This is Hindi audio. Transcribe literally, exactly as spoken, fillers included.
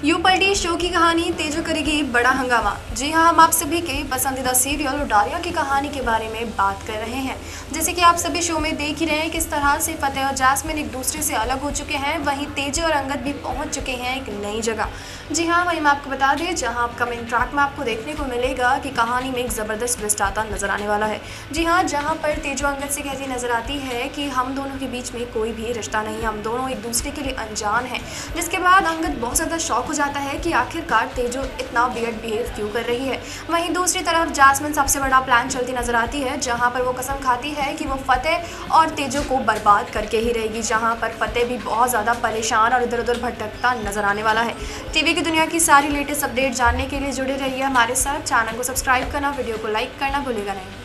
यूं पलटी शो की कहानी, तेजो करेगी बड़ा हंगामा। जी हां, हम आप सभी के पसंदीदा सीरियल डालिया की कहानी के बारे में बात कर रहे हैं। जैसे कि आप सभी शो में देख ही रहे हैं किस तरह से फतेह और जैस्मिन एक दूसरे से अलग हो चुके हैं, वहीं तेजो और अंगद भी पहुंच चुके हैं एक नई जगह। जी हां, वहीं मैं आपको बता दें, जहां कमिंग ट्रैक में आपको देखने को मिलेगा कि कहानी में एक ज़बरदस्त ट्विस्ट आता नजर आने वाला है। जी हाँ, जहाँ पर तेजो अंगद से कहती नजर आती है कि हम दोनों के बीच में कोई भी रिश्ता नहीं है, हम दोनों एक दूसरे के लिए अनजान हैं। जिसके बाद अंगद बहुत ज़्यादा शॉक हो जाता है कि आखिरकार तेजो इतना वियर्ड बिहेव क्यों कर रही है। वहीं दूसरी तरफ जैस्मिन सबसे बड़ा प्लान चलती नजर आती है, जहां पर वो कसम खाती है कि वो फतेह और तेजो को बर्बाद करके ही रहेगी। जहां पर फतेह भी बहुत ज़्यादा परेशान और इधर उधर भटकता नजर आने वाला है। टीवी की दुनिया की सारी लेटेस्ट अपडेट जानने के लिए जुड़े रहिए हमारे साथ। चैनल को सब्सक्राइब करना, वीडियो को लाइक करना भूलेगा नहीं।